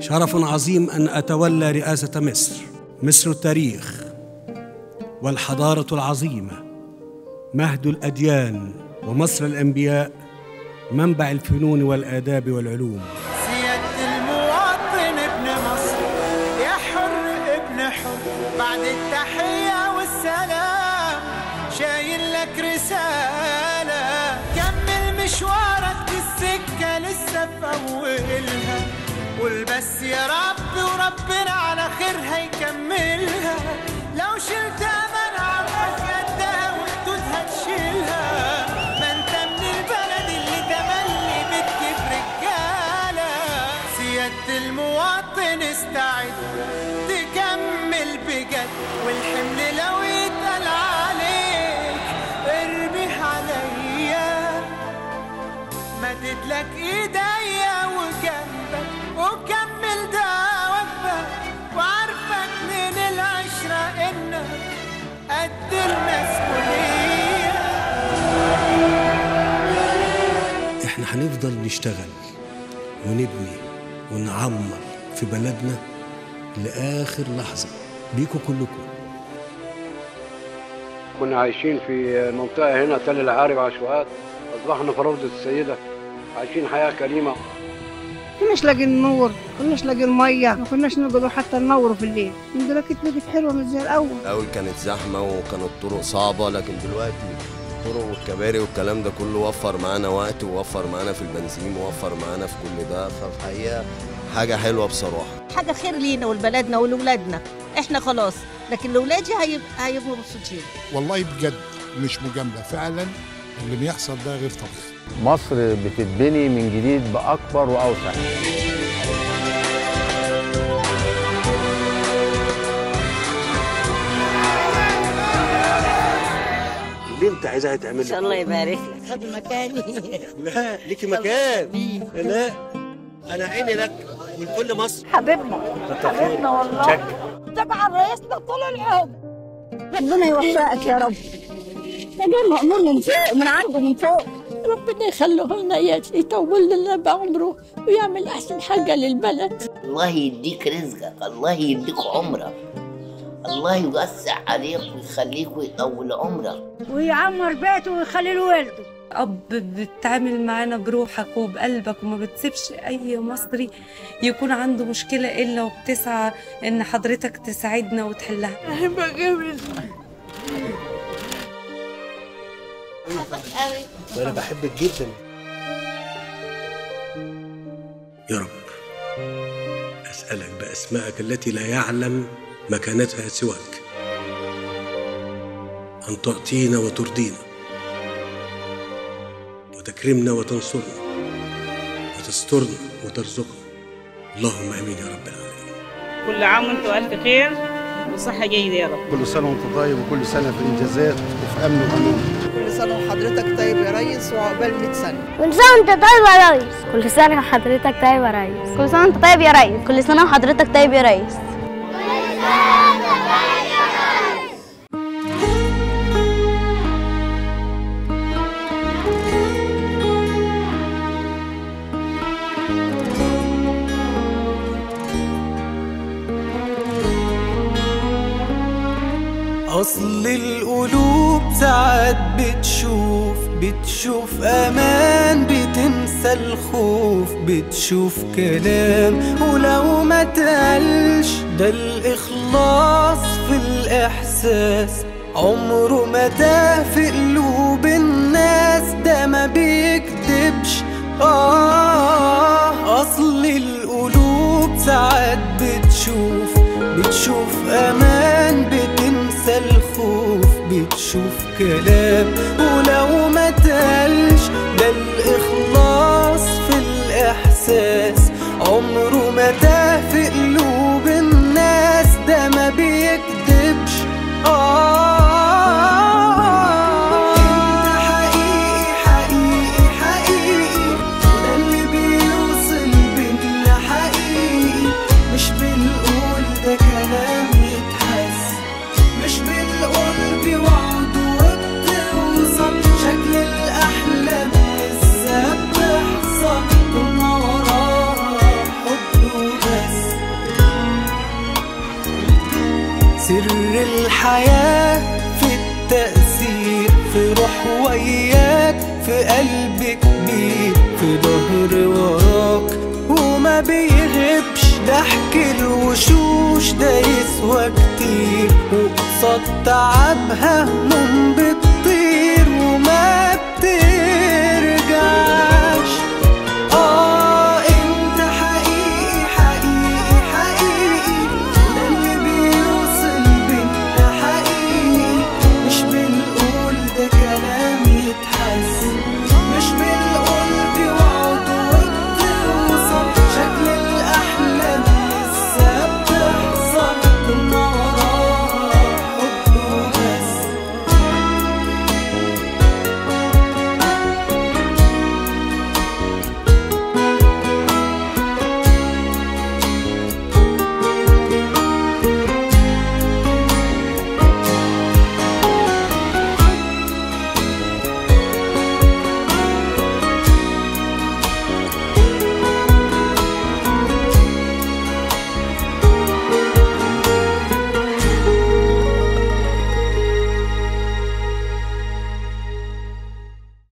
شرف عظيم أن أتولى رئاسة مصر، مصر التاريخ والحضارة العظيمة، مهد الأديان ومصر الأنبياء، منبع الفنون والآداب والعلوم. سيادة المواطن ابن مصر، يا حر ابن حر، بعد التحية والسلام شايل لك رسالة، كمل مشوارك دي السكة لسه في أولها، قول بس يا رب وربنا على خير هيكملها، لو شلت أمانة عرفك قدها وحدودها تشيلها، ما انت من البلد اللي تملي بتجيب رجالة. سيادة المواطن استعد تكمل بجد، والحمل لو يتقل عليك ارميه عليا، مدد لك ايديا وجنبك وكمل دعوتك، وعارفك من العشرة انك قد المسؤولية. احنا هنفضل نشتغل ونبني ونعمر في بلدنا لآخر لحظة بيكم كلكم. كنا عايشين في منطقة هنا تل العارب عشوائيات، أصبحنا في روضة السيدة، عايشين حياة كريمة. كناش لاقي النور، كناش لاقي المية، ما كناش نقدروا حتى ننوروا في الليل. من دلوقتي بقت حلوة مش زي الأول. الأول كانت زحمة وكانت الطرق صعبة، لكن دلوقتي الطرق والكباري والكلام ده كله وفر معانا وقت ووفر معانا في البنزين ووفر معانا في كل ده، ففي الحقيقة حاجة حلوة بصراحة. حاجة خير لينا ولبلدنا ولولادنا، احنا خلاص، لكن لولادي هيبقوا مبسوطين. والله بجد مش مجاملة، فعلا اللي بيحصل ده غير طبيعي. مصر بتتبني من جديد بأكبر وأوسع. اللي انت عايزها تعمل ان شاء الله يبارك لك. خد مكاني. لا ليكي مكان. لا انا عيني لك ولكل مصر. حبيبنا حبيبنا والله. طبعا رئيسنا طول العمر. ربنا يوفقك يا رب. ده جاي مأمور من فوق، من عنده من فوق. ربنا يخليه لنا يطول لنا بعمره ويعمل أحسن حاجة للبلد. الله يديك رزقك، الله يديك عمرك، الله يوسع عليك ويخليك ويطول عمرك ويعمر بيته ويخلي له ولده. أب بتتعامل معانا بروحك وبقلبك وما بتسيبش أي مصري يكون عنده مشكلة إلا وبتسعى إن حضرتك تساعدنا وتحلها. أحبك جامد. وأنا بحبك جدا يا رب. أسألك بأسمائك التي لا يعلم مكانتها سواك أن تعطينا وترضينا وتكرمنا وتنصرنا وتسترنا وترزقنا، اللهم آمين يا رب العالمين. كل عام وانتم ألف خير وصحة جيدة يا رب. كل سنة وانت طيب، وكل سنة في إنجازات وفي أمن وأمان. كل سنة وحضرتك طيب يا ريس، وعقبال 100 سنة. كل سنة وانت طيب يا ريس. كل سنة وحضرتك طيب يا ريس. كل سنة وانت طيب يا ريس. كل سنة وحضرتك طيب يا ريس. أصل القلوب ساعات بتشوف أمان، بتنسى الخوف، بتشوف كلام ولو ما تقلش، ده الإخلاص في الإحساس عمره ما تاه في قلوب الناس، ده ما بيكدبش. أصل القلوب ساعات بتشوف أمان، بتنسى الخوف، بتشوف كلام ولو ما تقلش، ده الإخلاص في الإحساس عمره ما تاه في قلوب الناس، ده ما بيكدبش. كلام يتحس، مش بالقلب وعد وقت وصبر. وقلب كبير في ظهر وراك وما بيغيبش ضحك الوشوش ده يسوى كتير وقصاد تعبها هموم